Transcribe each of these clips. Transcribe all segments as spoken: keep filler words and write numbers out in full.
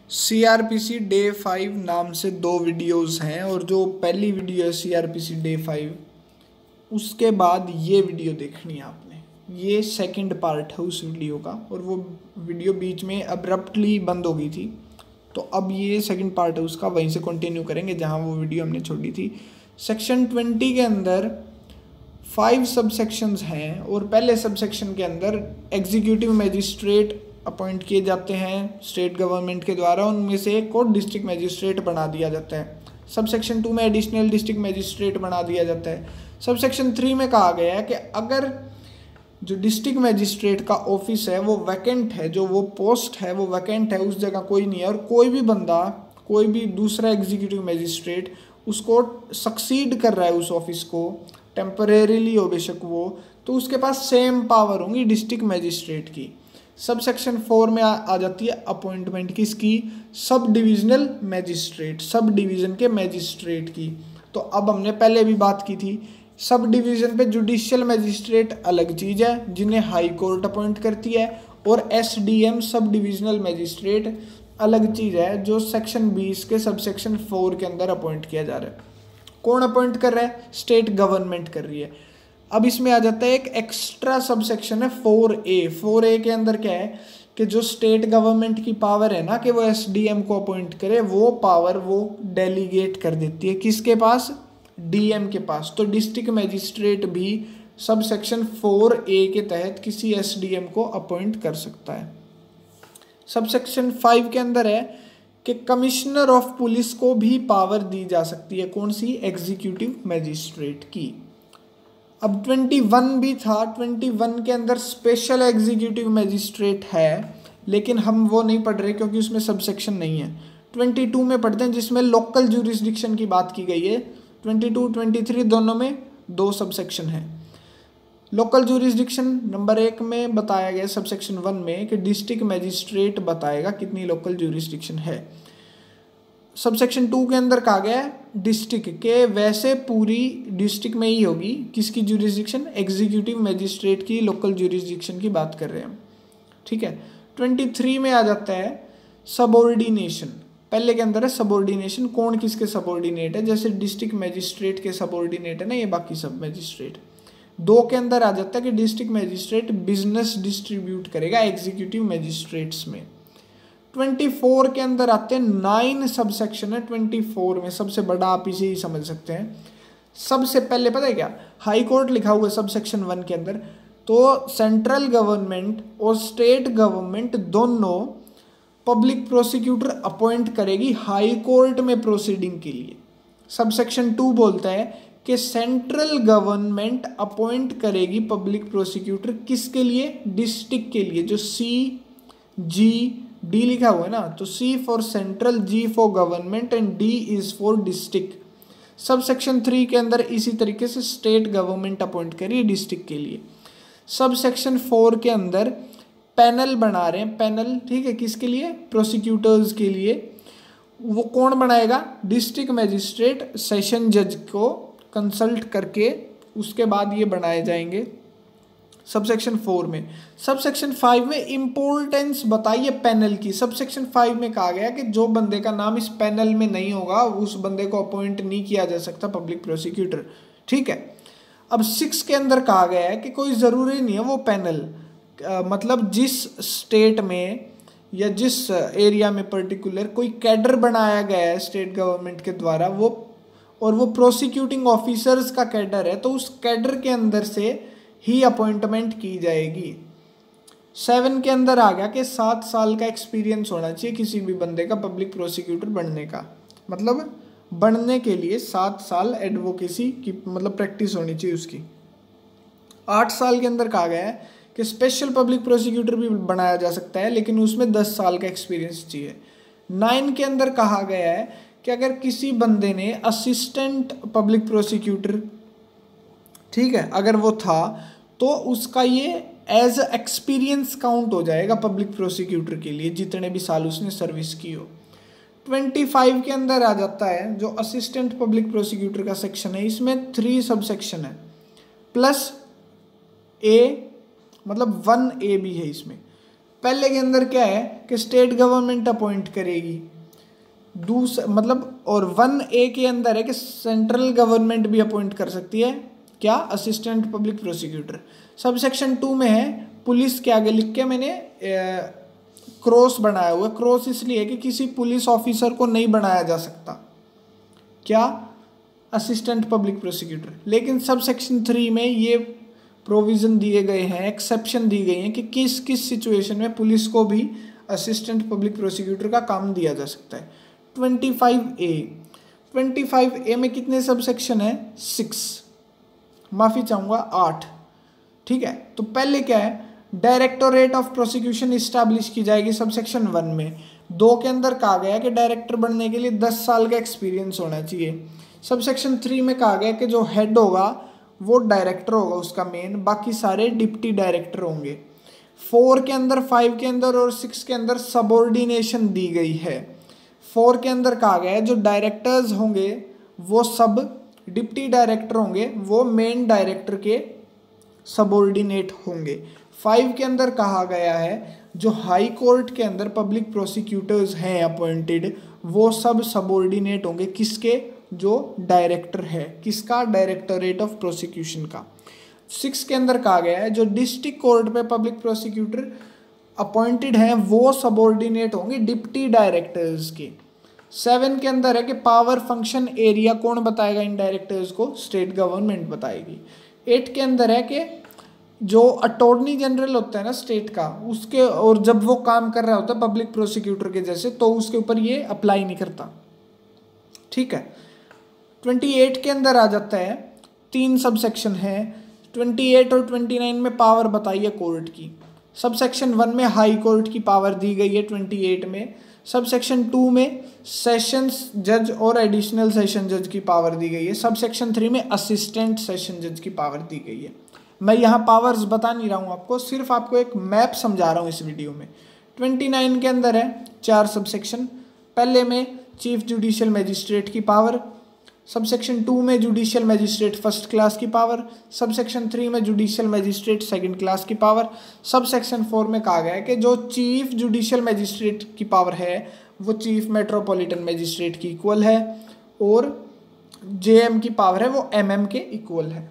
सी R P C day five नाम से दो वीडियोस हैं और जो पहली वीडियो है C R P C day five, उसके बाद ये वीडियो देखनी है आपने। ये सेकंड पार्ट है उस वीडियो का और वो वीडियो बीच में अब्रप्टली बंद हो गई थी, तो अब ये सेकंड पार्ट है उसका, वहीं से कंटिन्यू करेंगे जहाँ वो वीडियो हमने छोड़ी थी। सेक्शन ट्वेंटी के अंदर फाइव सब सेक्शंस हैं और पहले सब सेक्शन के अंदर एग्जीक्यूटिव मजिस्ट्रेट अपॉइंट किए जाते हैं स्टेट गवर्नमेंट के द्वारा, उनमें से एक को डिस्ट्रिक्ट मजिस्ट्रेट बना दिया जाता है। सब सेक्शन टू में एडिशनल डिस्ट्रिक्ट मजिस्ट्रेट बना दिया जाता है। सब सेक्शन थ्री में कहा गया है कि अगर जो डिस्ट्रिक्ट मजिस्ट्रेट का ऑफिस है वो वैकेंट है, जो वो पोस्ट है वो वैकेंट है, उस जगह कोई नहीं है और कोई भी बंदा, कोई भी दूसरा एग्जीक्यूटिव मजिस्ट्रेट उसको सक्सीड कर रहा है उस ऑफिस को, टेम्परेरीली हो बेशक वो, तो उसके पास सेम पावर होंगी डिस्ट्रिक्ट मजिस्ट्रेट की। सब सेक्शन फोर में आ, आ जाती है अपॉइंटमेंट किसकी, sub divisional magistrate, sub division के मजिस्ट्रेट की। तो अब हमने पहले भी बात की थी, सब डिवीजन पे जुडिशियल मजिस्ट्रेट अलग चीज़ है जिन्हें हाई कोर्ट अपॉइंट करती है, और S D M sub divisional magistrate अलग चीज़ है जो सेक्शन बीस के सब सेक्शन फोर के अंदर अपॉइंट किया जा रहा है। कौन अपॉइंट कर रहा है? स्टेट गवर्नमेंट कर रही है। अब इसमें आ जाता है एक एक्स्ट्रा सब सेक्शन है फोर ए। फोर ए के अंदर क्या है कि जो स्टेट गवर्नमेंट की पावर है ना कि वो एस डी एम को अपॉइंट करे, वो पावर वो डेलीगेट कर देती है किसके पास? डी एम के पास। तो डिस्ट्रिक्ट मजिस्ट्रेट भी सब सेक्शन फोर ए के तहत किसी एस डी एम को अपॉइंट कर सकता है। सब सेक्शन फाइव के अंदर है कि कमिश्नर ऑफ पुलिस को भी पावर दी जा सकती है, कौन सी? एग्जीक्यूटिव मजिस्ट्रेट की। अब ट्वेंटी वन भी था, ट्वेंटी वन के अंदर स्पेशल एग्जीक्यूटिव मजिस्ट्रेट है, लेकिन हम वो नहीं पढ़ रहे क्योंकि उसमें सब सेक्शन नहीं है। ट्वेंटी टू में पढ़ते हैं जिसमें लोकल ज्यूरिसडिक्शन की बात की गई है। ट्वेंटी टू, ट्वेंटी थ्री दोनों में दो सब सेक्शन है। लोकल ज्यूरिसडिक्शन नंबर एक में बताया गया सब सेक्शन वन में कि डिस्ट्रिक्ट मजिस्ट्रेट बताएगा कितनी लोकल ज्यूरिसडिक्शन है। सब सेक्शन टू के अंदर कहा गया है डिस्ट्रिक्ट के, वैसे पूरी डिस्ट्रिक्ट में ही होगी किसकी ज्यूरिसडिक्शन? एग्जीक्यूटिव मजिस्ट्रेट की लोकल ज्यूरिसडिक्शन की बात कर रहे हैं हम, ठीक है। ट्वेंटी थ्री में आ जाता है सबऑर्डिनेशन। पहले के अंदर है सबऑर्डिनेशन, कौन किसके सबऑर्डिनेट है, जैसे डिस्ट्रिक्ट मजिस्ट्रेट के सबऑर्डिनेट है ना ये बाकी सब मजिस्ट्रेट। दो के अंदर आ जाता है कि डिस्ट्रिक्ट मजिस्ट्रेट बिजनेस डिस्ट्रीब्यूट करेगा एग्जीक्यूटिव मजिस्ट्रेट्स में। ट्वेंटी फोर के अंदर आते हैं नाइन सब सेक्शन है। ट्वेंटी फोर में सबसे बड़ा आप इसे ही समझ सकते हैं। सबसे पहले पता है क्या, हाई कोर्ट लिखा हुआ है सब सेक्शन वन के अंदर। तो सेंट्रल गवर्नमेंट और स्टेट गवर्नमेंट दोनों पब्लिक प्रोसिक्यूटर अपॉइंट करेगी हाई कोर्ट में प्रोसीडिंग के लिए। सब सेक्शन टू बोलता है कि सेंट्रल गवर्नमेंट अपॉइंट करेगी पब्लिक प्रोसिक्यूटर किसके लिए? डिस्ट्रिक्ट के लिए। जो सी जी डी लिखा हुआ है ना, तो C for central, G for government and D is for district. Sub section three के अंदर इसी तरीके से स्टेट गवर्नमेंट अपॉइंट करिए डिस्ट्रिक्ट के लिए। सब सेक्शन फोर के अंदर पैनल बना रहे हैं, पैनल, ठीक है, किसके लिए? प्रोसिक्यूटर्स के लिए। वो कौन बनाएगा? डिस्ट्रिक्ट मजिस्ट्रेट सेशन जज को कंसल्ट करके उसके बाद ये बनाए जाएंगे सब सेक्शन फोर में। सब सेक्शन फाइव में इंपॉर्टेंस बताइए पैनल की। सब सेक्शन फाइव में कहा गया कि जो बंदे का नाम इस पैनल में नहीं होगा उस बंदे को अपॉइंट नहीं किया जा सकता पब्लिक प्रोसिक्यूटर, ठीक है। अब सिक्स के अंदर कहा गया है कि कोई ज़रूरी नहीं है वो पैनल, आ, मतलब जिस स्टेट में या जिस एरिया में पर्टिकुलर कोई कैडर बनाया गया है स्टेट गवर्नमेंट के द्वारा, वो और वो प्रोसिक्यूटिंग ऑफिसर्स का कैडर है, तो उस कैडर के अंदर से ही अपॉइंटमेंट की जाएगी। सेवन के अंदर आ गया कि सात साल का एक्सपीरियंस होना चाहिए किसी भी बंदे का पब्लिक प्रोसिक्यूटर बनने का, मतलब बनने के लिए सात साल एडवोकेसी की मतलब प्रैक्टिस होनी चाहिए उसकी। आठ साल के अंदर कहा गया है कि स्पेशल पब्लिक प्रोसिक्यूटर भी बनाया जा सकता है, लेकिन उसमें दस साल का एक्सपीरियंस चाहिए। नाइन के अंदर कहा गया है कि अगर किसी बंदे ने असिस्टेंट पब्लिक प्रोसिक्यूटर, ठीक है, अगर वो था तो उसका ये एज एक्सपीरियंस काउंट हो जाएगा पब्लिक प्रोसिक्यूटर के लिए, जितने भी साल उसने सर्विस की हो। ट्वेंटी फाइव के अंदर आ जाता है जो असिस्टेंट पब्लिक प्रोसिक्यूटर का सेक्शन है, इसमें थ्री सब सेक्शन है प्लस ए, मतलब वन ए भी है इसमें। पहले के अंदर क्या है कि स्टेट गवर्नमेंट अपॉइंट करेगी, दूसरा मतलब, और वन ए के अंदर है कि सेंट्रल गवर्नमेंट भी अपॉइंट कर सकती है क्या, assistant public prosecutor. Sub section two में है पुलिस के आगे लिख के मैंने क्रॉस बनाया हुआ, क्रॉस इसलिए कि किसी पुलिस ऑफिसर को नहीं बनाया जा सकता क्या, असिस्टेंट पब्लिक प्रोसिक्यूटर। लेकिन सब सेक्शन थ्री में ये प्रोविज़न दिए गए हैं, एक्सेप्शन दी गई हैं कि किस किस सिचुएशन में पुलिस को भी असिस्टेंट पब्लिक प्रोसिक्यूटर का काम दिया जा सकता है। Twenty five A, twenty five A में कितने सब सेक्शन है, सिक्स, माफ़ी चाहूँगा आठ, ठीक है। तो पहले क्या है, डायरेक्टोरेट ऑफ प्रोसिक्यूशन इस्टेब्लिश की जाएगी सब सेक्शन वन में। दो के अंदर कहा गया कि डायरेक्टर बनने के लिए दस साल का एक्सपीरियंस होना चाहिए। सब सेक्शन थ्री में कहा गया कि जो हेड होगा वो डायरेक्टर होगा उसका मेन, बाकी सारे डिप्टी डायरेक्टर होंगे। फोर के अंदर, फाइव के अंदर और सिक्स के अंदर सबऑर्डिनेशन दी गई है। फोर के अंदर कहा गया है जो डायरेक्टर्स होंगे वो सब डिप्टी डायरेक्टर होंगे, वो मेन डायरेक्टर के सबऑर्डिनेट होंगे। फाइव के अंदर कहा गया है जो हाई कोर्ट के अंदर पब्लिक प्रोसिक्यूटर्स हैं अपॉइंटेड, वो सब सबऑर्डिनेट होंगे किसके, जो डायरेक्टर है, किसका, डायरेक्टोरेट ऑफ प्रोसिक्यूशन का। सिक्स के अंदर कहा गया है जो डिस्ट्रिक्ट कोर्ट पे पब्लिक प्रोसिक्यूटर अपॉइंटेड हैं वो सबऑर्डिनेट होंगे डिप्टी डायरेक्टर्स के। सेवन के अंदर है कि पावर फंक्शन एरिया कौन बताएगा इन डायरेक्टर्स को, स्टेट गवर्नमेंट बताएगी। एट के अंदर है कि जो अटॉर्नी जनरल होता है ना स्टेट का, उसके, और जब वो काम कर रहा होता है पब्लिक प्रोसिक्यूटर के जैसे, तो उसके ऊपर ये अप्लाई नहीं करता, ठीक है। ट्वेंटी एट के अंदर आ जाता है, तीन सब सेक्शन है, ट्वेंटी एट और ट्वेंटी नाइन में पावर बताई है कोर्ट की। सब सेक्शन वन में हाई कोर्ट की पावर दी गई है ट्वेंटी एट में। सब सेक्शन टू में सेशंस जज और एडिशनल सेशन जज की पावर दी गई है। सब सेक्शन थ्री में असिस्टेंट सेशन जज की पावर दी गई है। मैं यहाँ पावर्स बता नहीं रहा हूँ आपको, सिर्फ आपको एक मैप समझा रहा हूँ इस वीडियो में। ट्वेंटी नाइन के अंदर है चार सब सेक्शन। पहले में चीफ जुडिशियल मजिस्ट्रेट की पावर, सब सेक्शन टू में जुडिशियल मजिस्ट्रेट फर्स्ट क्लास की पावर, सब सेक्शन थ्री में जुडिशियल मजिस्ट्रेट सेकंड क्लास की पावर। सब सेक्शन फोर में कहा गया है कि जो चीफ जुडिशियल मजिस्ट्रेट की पावर है वो चीफ मेट्रोपॉलिटन मजिस्ट्रेट की इक्वल है, और जेएम की पावर है वो एमएम के इक्वल है।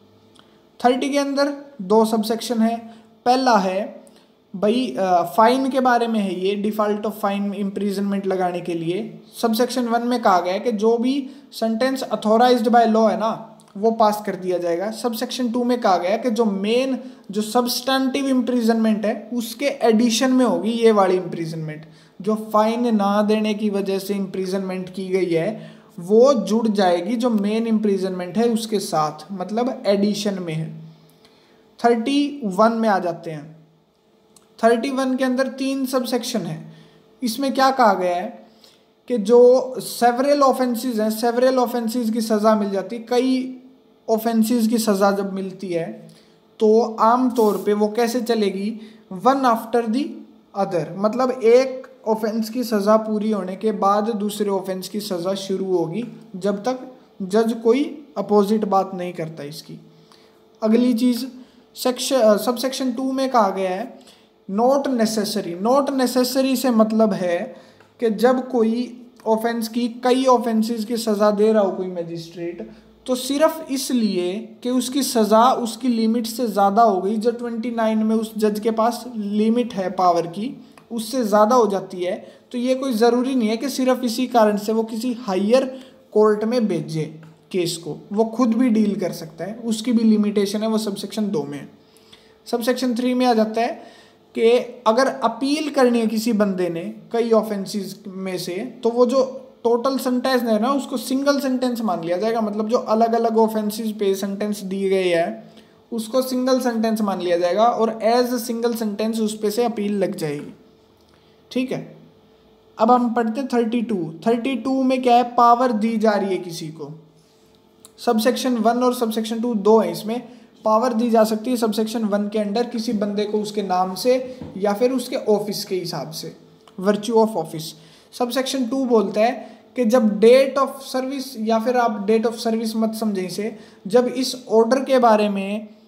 थर्टी के अंदर दो सब सेक्शन है। पहला है भाई फाइन के बारे में है, ये डिफॉल्ट ऑफ फाइन इम्प्रिजनमेंट लगाने के लिए। सब सेक्शन वन में कहा गया है कि जो भी सेंटेंस अथॉराइज्ड बाय लॉ है ना वो पास कर दिया जाएगा। सब सेक्शन टू में कहा गया है कि जो मेन जो सब्सटैंटिव इम्प्रिजनमेंट है उसके एडिशन में होगी ये वाली इम्प्रिजनमेंट, जो फाइन ना देने की वजह से इम्प्रिजनमेंट की गई है वो जुड़ जाएगी जो मेन इम्प्रिजनमेंट है उसके साथ, मतलब एडिशन में है। थर्टी वन में आ जाते हैं। थर्टी वन के अंदर तीन सब सेक्शन है। इसमें क्या कहा गया है कि जो सेवरल ऑफेंसेस हैं, सेवरल ऑफेंसेस की सज़ा मिल जाती है। कई ऑफेंसेस की सज़ा जब मिलती है तो आम तौर पे वो कैसे चलेगी, वन आफ्टर दी अदर, मतलब एक ऑफेंस की सज़ा पूरी होने के बाद दूसरे ऑफेंस की सज़ा शुरू होगी जब तक जज कोई अपोजिट बात नहीं करता इसकी। अगली चीज़ सेक्शन सब सेक्शन टू में कहा गया है नॉट नेसेसरी। नॉट नेसेसरी से मतलब है कि जब कोई ऑफेंस की कई ऑफेंसेस की सज़ा दे रहा हो कोई मजिस्ट्रेट, तो सिर्फ इसलिए कि उसकी सज़ा उसकी लिमिट से ज़्यादा हो गई, जो ट्वेंटी नाइन में उस जज के पास लिमिट है पावर की उससे ज़्यादा हो जाती है, तो ये कोई ज़रूरी नहीं है कि सिर्फ इसी कारण से वो किसी हायर कोर्ट में भेजे केस को, वो खुद भी डील कर सकता है, उसकी भी लिमिटेशन है, वो सब सेक्शन दो में है। सब सेक्शन थ्री में आ जाता है कि अगर अपील करनी है किसी बंदे ने कई ऑफेंसेस में से, तो वो जो टोटल सेंटेंस है ना उसको सिंगल सेंटेंस मान लिया जाएगा, मतलब जो अलग अलग ऑफेंसेस पे सेंटेंस दिए गए हैं उसको सिंगल सेंटेंस मान लिया जाएगा और एज अ सिंगल सेंटेंस उस पे से अपील लग जाएगी, ठीक है। अब हम पढ़ते थर्टी टू। थर्टी टू में क्या है, पावर दी जा रही है किसी को। सब सेक्शन वन और सब सेक्शन टू दो है, इसमें पावर दी जा सकती है सब सेक्शन वन के अंडर किसी बंदे को उसके नाम से या फिर उसके ऑफिस के हिसाब से, virtue of office. Sub section two बोलता है कि जब डेट ऑफ सर्विस, या फिर आप डेट ऑफ सर्विस मत समझें इसे, जब इस ऑर्डर के बारे में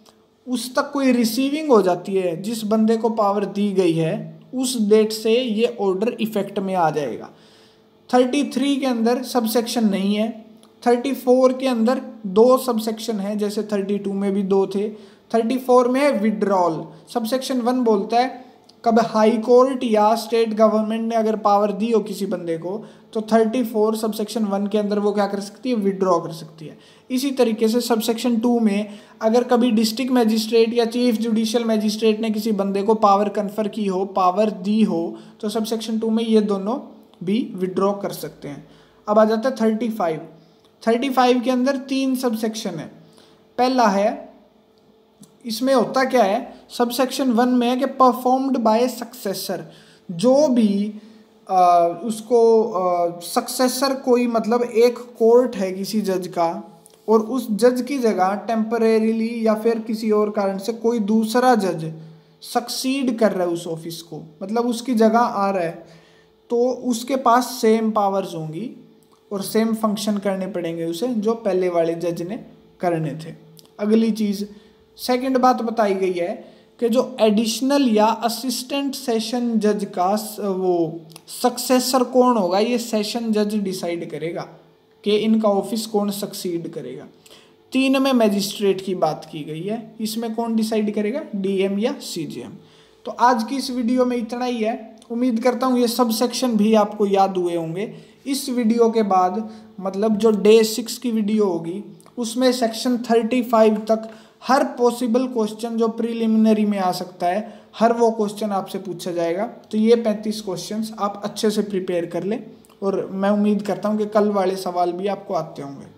उस तक कोई रिसीविंग हो जाती है, जिस बंदे को पावर दी गई है उस डेट से ये ऑर्डर इफेक्ट में आ जाएगा। थर्टी थ्री के अंदर सब सेक्शन नहीं है। थर्टी फोर के अंदर दो सब सेक्शन है, जैसे थर्टी टू में भी दो थे। थर्टी फोर में है विड्रॉल। सब सेक्शन वन बोलता है कब हाई कोर्ट या स्टेट गवर्नमेंट ने अगर पावर दी हो किसी बंदे को, तो thirty four sub section one के अंदर वो क्या कर सकती है, विड्रॉ कर सकती है। इसी तरीके से सब सेक्शन टू में अगर कभी डिस्ट्रिक्ट मैजिस्ट्रेट या चीफ जुडिशियल मैजिस्ट्रेट ने किसी बंदे को पावर कन्फर की हो, पावर दी हो, तो सब सेक्शन टू में ये दोनों भी विड्रॉ कर सकते हैं। अब आ जाता है थर्टी फाइव। थर्टी फाइव के अंदर तीन सब सेक्शन है। पहला है, इसमें होता क्या है, सब सेक्शन वन में है कि परफॉर्म्ड बाय सक्सेसर, जो भी आ, उसको सक्सेसर कोई मतलब एक कोर्ट है किसी जज का और उस जज की जगह टेम्परेरीली या फिर किसी और कारण से कोई दूसरा जज सक्सीड कर रहा है उस ऑफिस को, मतलब उसकी जगह आ रहा है, तो उसके पास सेम पावर्स होंगी और सेम फंक्शन करने पड़ेंगे उसे जो पहले वाले जज ने करने थे। अगली चीज़, सेकंड बात बताई गई है कि जो एडिशनल या असिस्टेंट सेशन जज का वो सक्सेसर कौन होगा, ये सेशन जज डिसाइड करेगा कि इनका ऑफिस कौन सक्सीड करेगा। तीन में मैजिस्ट्रेट की बात की गई है, इसमें कौन डिसाइड करेगा, डीएम या सीजीएम। तो आज की इस वीडियो में इतना ही है। उम्मीद करता हूँ ये सब सेक्शन भी आपको याद हुए होंगे। इस वीडियो के बाद मतलब जो डे सिक्स की वीडियो होगी उसमें सेक्शन थर्टी फाइव तक हर पॉसिबल क्वेश्चन जो प्रीलिमिनरी में आ सकता है, हर वो क्वेश्चन आपसे पूछा जाएगा। तो ये पैंतीस क्वेश्चंस आप अच्छे से प्रिपेयर कर लें और मैं उम्मीद करता हूँ कि कल वाले सवाल भी आपको आते होंगे।